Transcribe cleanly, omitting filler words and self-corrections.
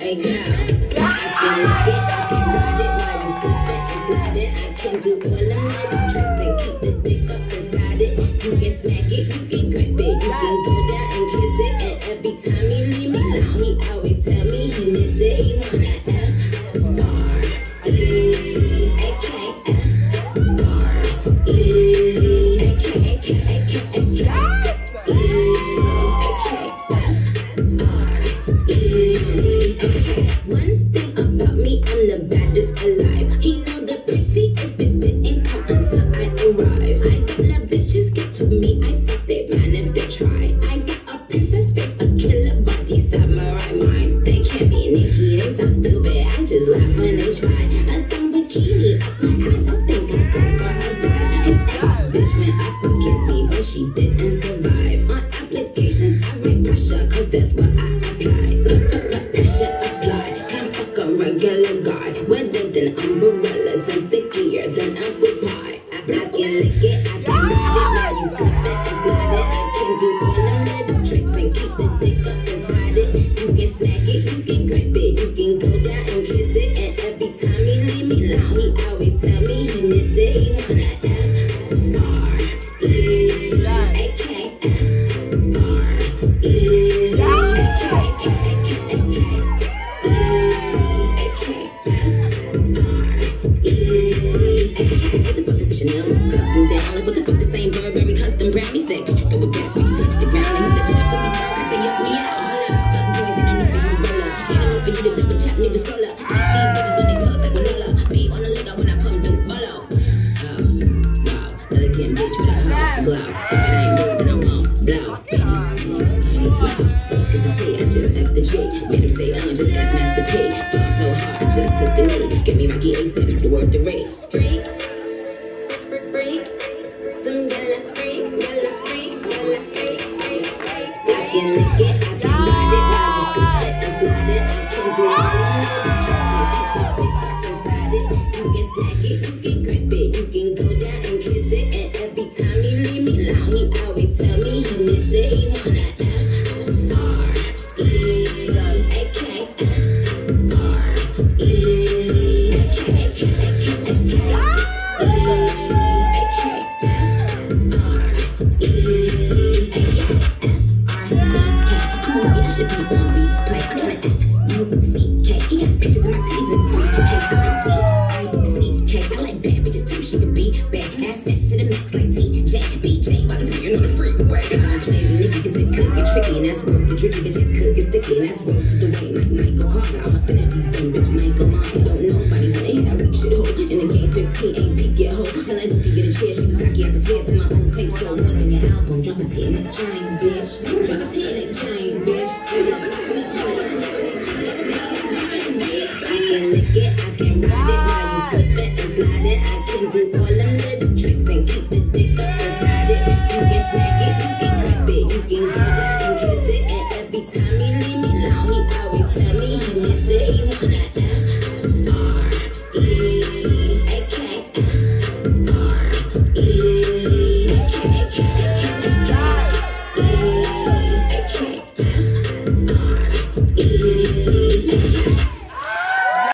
Hey girl, I can lick it, I can ride it while you slip it and slide it. I can do all them little tricks and keep the dick up inside it. You can smack it, you can grip it, you can go down and kiss it. And every time he leave me alone, he always tell me he miss it. He wanna Till I do get a chair, she was cocky, I could swear to my own tape. So one in your album, drop a 10 at the trains,